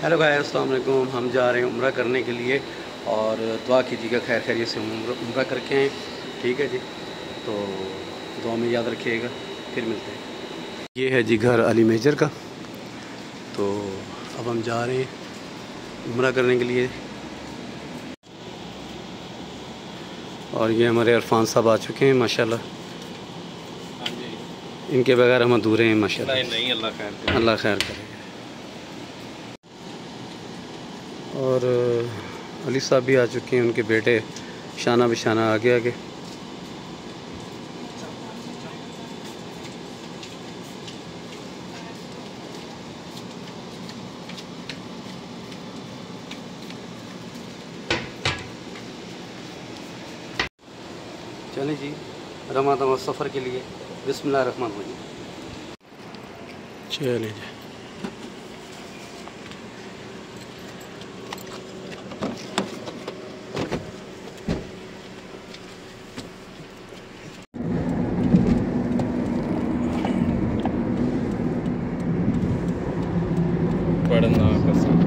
Hello guys, अस्सलाम वालेकुम। हम जा रहे हैं उम्रा करने के लिए और दुआ कीजिएगा खैर खैरियत से हम उम्रा करके आएँ। ठीक है जी, तो दुआ में याद रखिएगा। फिर मिलते हैं। ये है जी घर अली मेजर का। तो अब हम जा रहे हैं उम्रा करने के लिए और ये हमारे अरफान साहब आ चुके हैं माशाल्लाह। हाँ जी, इनके बगैर हम अधूरे हैं माशाल्लाह। नहीं, अल्लाह खैर करेगा। और अली साहब भी आ चुके हैं, उनके बेटे शाना बिशाना आगे आगे। चलें जी, रमा दमा सफ़र के लिए बिस्मिल्लाह रहमान रहीम। चलें जी। पढ़ना कर सकता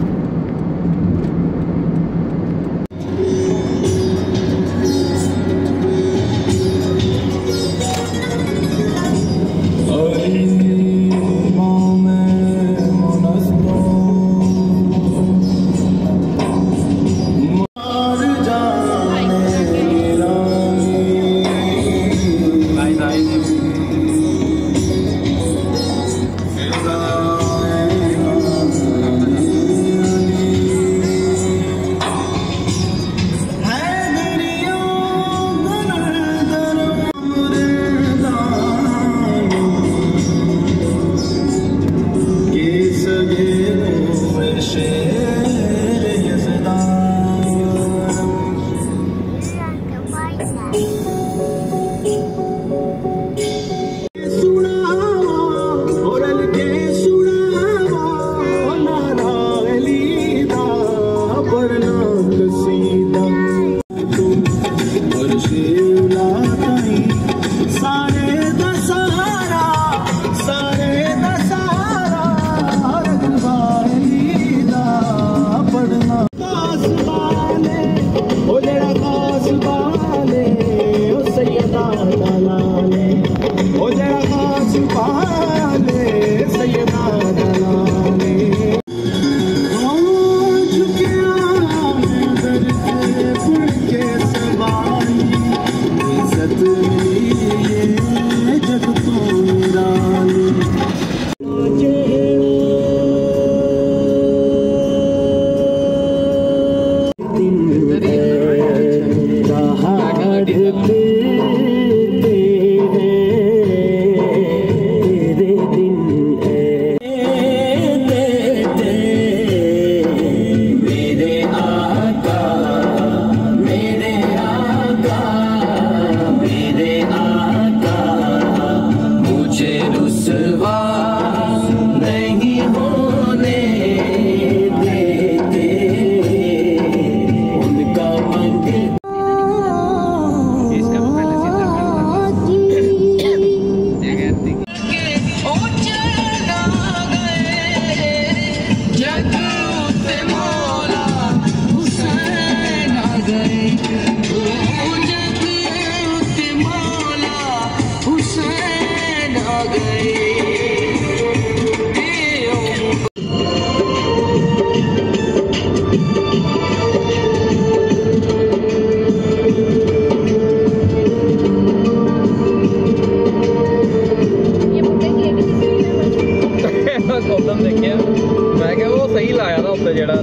देखिए मैं क्या वो सही लाया था उत्ते जेड़ा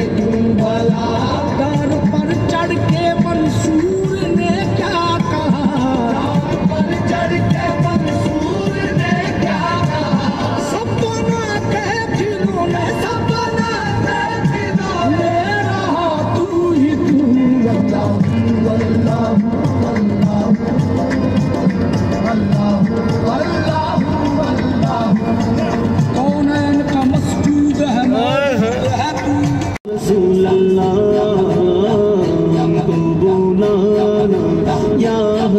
पर चढ़ के मंसूर ने क्या कहा।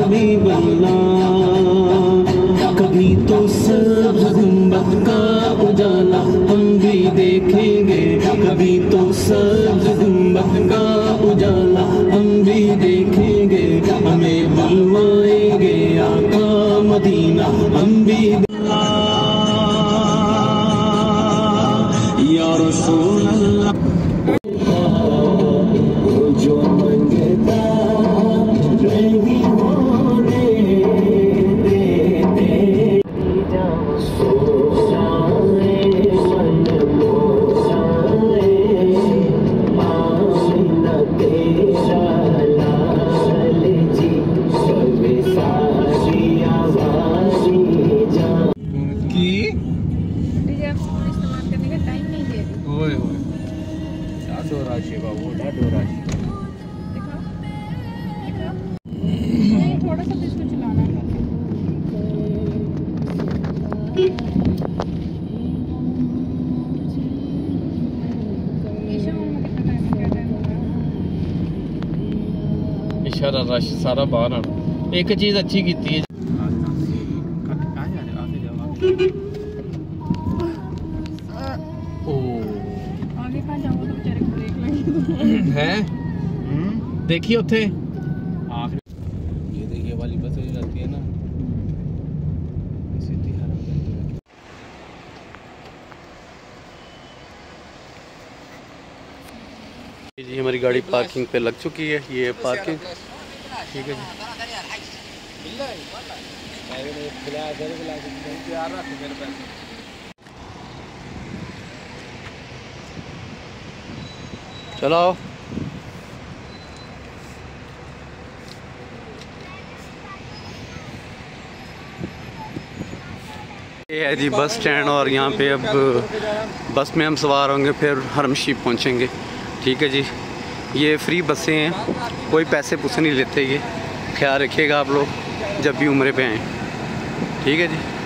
हबीब अल्लाह। कभी तो सब्ज़ गुंबद का उजाला हम भी देखेंगे, कभी तो सब्ज़ गुंबद का उजाला हम भी देखेंगे। हमें बुलवाएंगे आका मदीना हम भी। या रसूल अल्लाह जो मंगता नहीं होने देते। सोचाए मन मोचाए आमीना तेरा लाल जी कभी सारी आवाज़ी जा की इस्तेमाल करने का टाइम नहीं दे रही। ओए होए डाडो राशि बाबू डाडो राशि। नहीं, थोड़ा सा तो इसको चलाना है। ईशा मम्मा कितना टाइम क्या टाइम हो गया? इशारा रश सारा बाहर आना। एक चीज अच्छी की है। आगे कहाँ जाऊँगा तो बेचारे को ब्रेक लगी। है देखिए उथे आखिरी ये देखिए वाली बस जो जाती है ना सीधी हरा जी। हमारी गाड़ी पार्किंग पे लग चुकी है, ये पार्किंग ठीक है जी। चलो ये है जी बस स्टैंड, और यहाँ पे अब बस में हम सवार होंगे, फिर हरमशीप पहुँचेंगे। ठीक है जी, ये फ्री बसें हैं, कोई पैसे पूसे नहीं लेते। ये ख्याल रखिएगा आप लोग जब भी उम्रे पे आएँ। ठीक है जी।